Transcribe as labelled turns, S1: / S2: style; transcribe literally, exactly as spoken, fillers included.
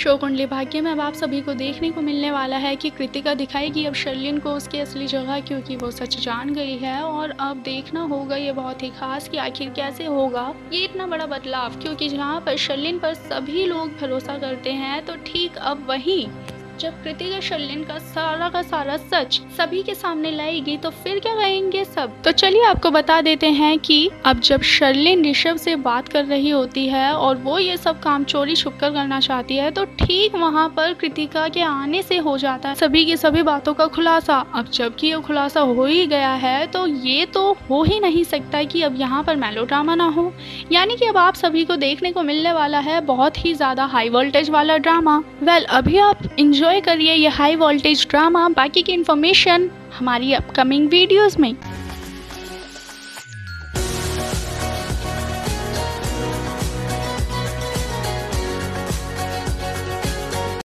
S1: Show Kundali Bhagya में अब आप सभी को देखने को मिलने वाला है कि कृतिका दिखाएगी अब शर्लिन को उसकी असली जगह, क्योंकि वो सच जान गई है। और अब देखना होगा ये बहुत ही खास कि आखिर कैसे होगा ये इतना बड़ा बदलाव, क्योंकि जहाँ पर शर्लिन पर सभी लोग भरोसा करते हैं तो ठीक अब वही जब कृतिका शर्लिन का सारा का सारा सच सभी के सामने लाएगी तो फिर क्या कहेंगे सब। तो चलिए आपको बता देते हैं कि अब जब शर्लिन ऋषभ से बात कर रही होती है और वो ये सब काम चोरी छुपकर करना चाहती है तो ठीक वहाँ पर कृतिका के आने से हो जाता है सभी की सभी बातों का खुलासा। अब जबकि ये खुलासा हो ही गया है तो ये तो हो ही नहीं सकता कि अब यहाँ पर मेलोड्रामा ना हो, यानी कि अब आप सभी को देखने को मिलने वाला है बहुत ही ज्यादा हाई वोल्टेज वाला ड्रामा। वेल अभी आप इंजॉय करिए ये हाई वोल्टेज ड्रामा। बाकी की इन्फॉर्मेशन हमारी अपकमिंग वीडियोस में।